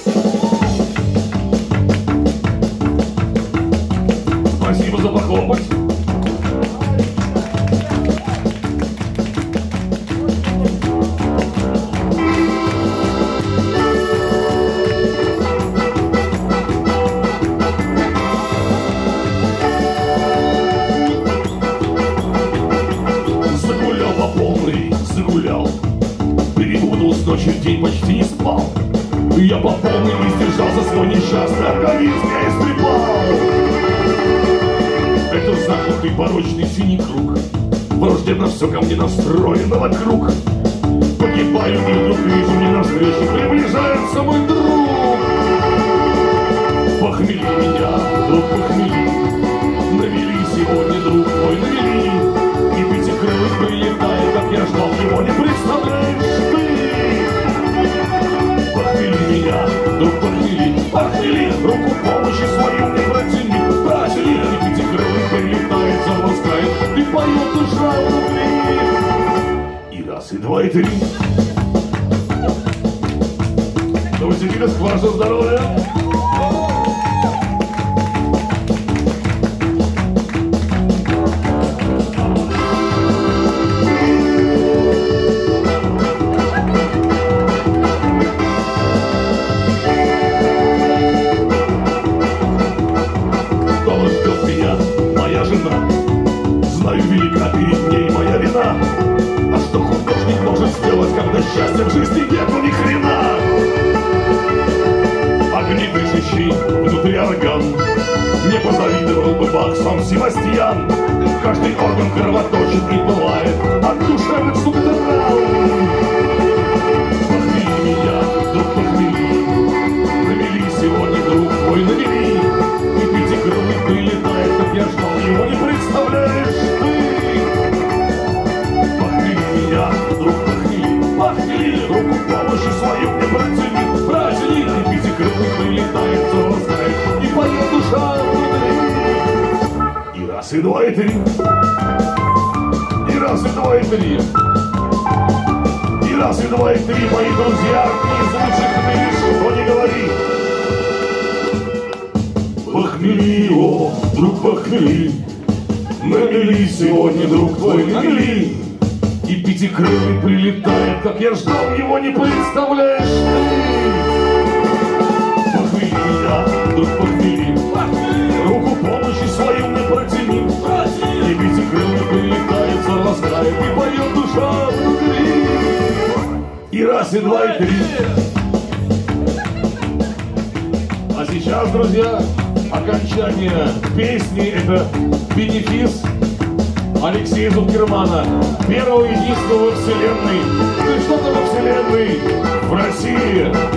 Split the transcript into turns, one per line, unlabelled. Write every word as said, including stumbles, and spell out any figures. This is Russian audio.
Спасибо за похлопать. Загулял по полной, загулял. Перепутал с ночью день, почти не спал. Я по полной не сдержался, свой несчастный организм я истрепал. Это замкнутый порочный синий круг. Враждебно все ко мне настроено вокруг. Погибаю, и вдруг вижу мне навстречу приближается мой друг. Похмели меня, друг, похмели. Навели сегодня, друг мой, навели. И пятикрылый прилетает, как я ждал его, не представляешь ты. Похмели меня, друг, похмели, похмели. Руку помощи свою мне протяни, протяни. И пятикрылый прилетает, запускает, и поет душа внутри. И раз, и два, и три. Новосибирск, ваше здоровье. Знаю, велика перед ней моя вина. А что художник может сделать, когда счастья в жизни нету ни хрена? Огни дышащий внутри орган, не позавидовал бы Бах, сам Севастьян. Каждый орган кровоточит и пылает от душевных сука ран. Похмели меня, друг, похмели. Навели сегодня, друг мой, навели. И пятикрылый прилетает, как я ждал его, не представляешь ты. Похмели меня, друг, похмели, похмели. Руку помощи свою мне протяни, протяни. И пятикрылый прилетает, запускает, и поет душа внутри. И раз, и два, и три. И раз, и два, и три. И раз, и два, и три, мои друзья, из лучших в мире, что не говори. Похмели, о, друг, похмели. Навели сегодня, друг твой, навели. И пятикрылый прилетает, как я ждал его, не представляешь ты. Похмели меня, друг, похмели. Руку помощи свою мне протяни. И пятикрылый прилетает, зарастает, и поет душа внутри. И раз, и два, и три. А сейчас, друзья, окончание песни, это бенефис Алексея Зубкермана, первого единственного во вселенной, ну и что-то во вселенной в России.